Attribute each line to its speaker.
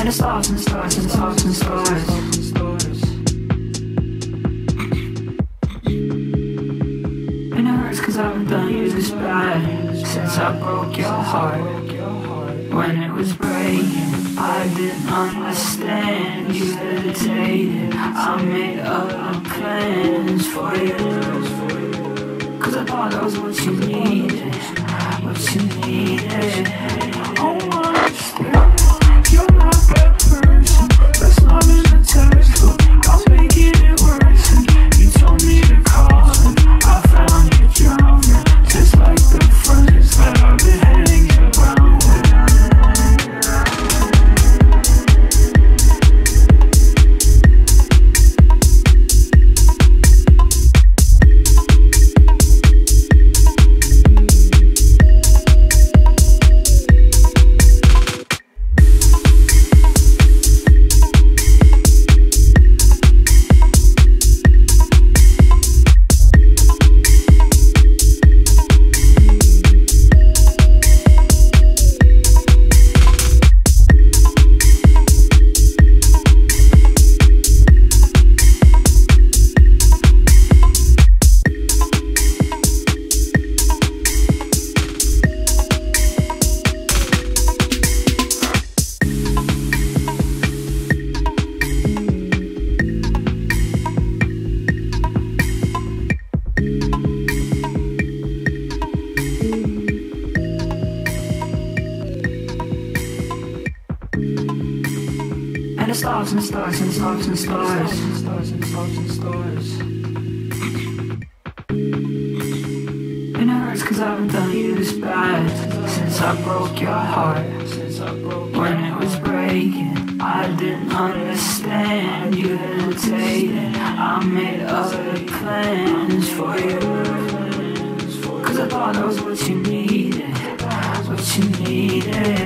Speaker 1: And it starts and starts and starts and starts. And it hurts cause I haven't done you this bad since I broke your heart. When it was breaking, I didn't understand. You hesitated, I made other plans for you. Cause I thought that was what you needed, what you needed. Oh, I understand, you're not that person. That's not in the textbook, I'm making it worse. You told me to call and I found you drowning, just like the friends that I've been hanging around with. And it starts and starts and starts and starts and starts and starts and starts. And it hurts cause I haven't done you this bad since I broke your heart. When it was breaking, I didn't understand. You hesitated, I made other plans for you. Cause I thought that was what you needed, what you needed.